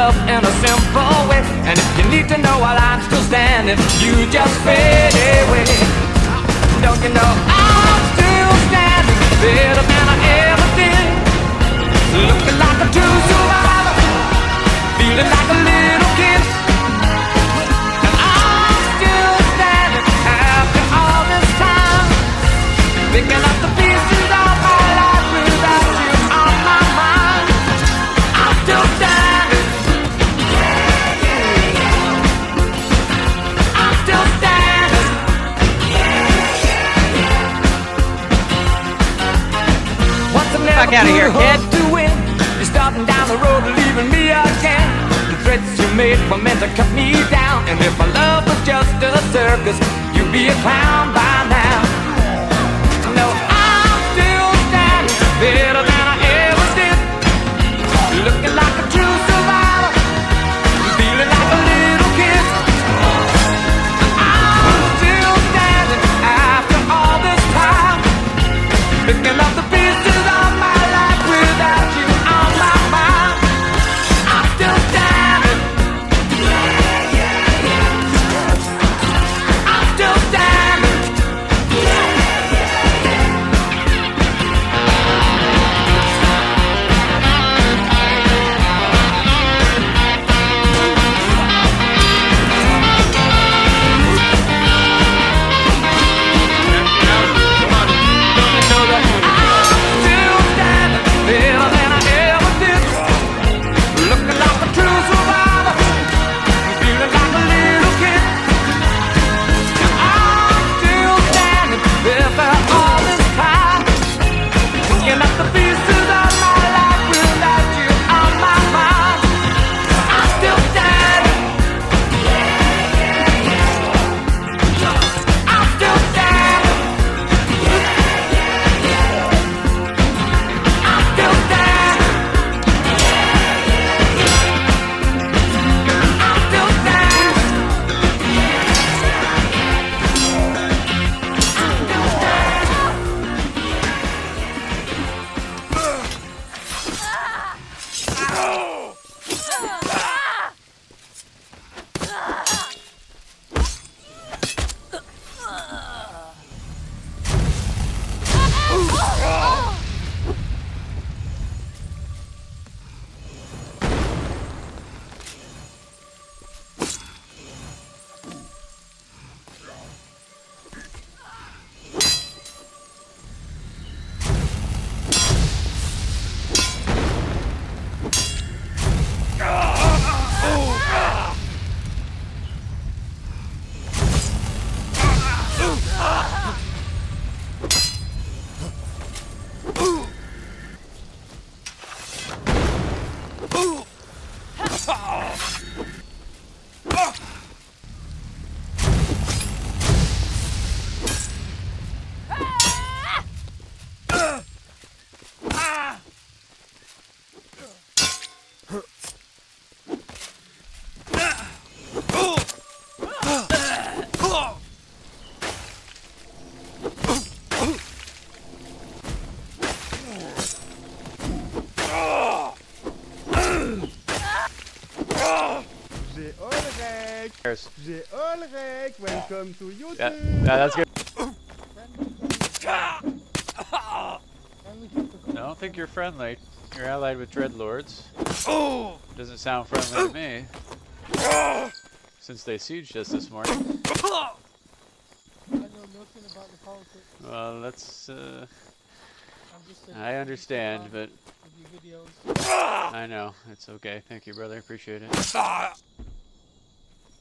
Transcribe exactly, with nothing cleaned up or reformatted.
love in a simple way. And if you need to know while I'm still standing, you just fade away. Don't you know I'm still standing better than I ever did, looking like a true survivor, feeling like a little kid. And I'm still standing after all this time, picking up the pieces of my life without you on my mind. I'm still standing. I'm still standing. What's the Fuck out of here, kid. To win? You're starting down the road, leaving me again. The threats you made were meant to cut me down. And if my love was just a circus, you'd be a clown by now. No, I'm still standing better than I ever did, looking like a true survivor, feeling like a little kid. I'm still standing after all this time, picking up the pieces of my life without you on my mind. I'm still standing. I'm still standing. Jay Ulrich, welcome to YouTube. Yeah, yeah, that's good. I don't think you're friendly. You're allied with Dreadlords. Doesn't sound friendly to me. Since they sieged us this morning. I know nothing about the politics. Well, that's. Uh, I'm just a I understand, but. with your videos. I know. It's okay. Thank you, brother. Appreciate it.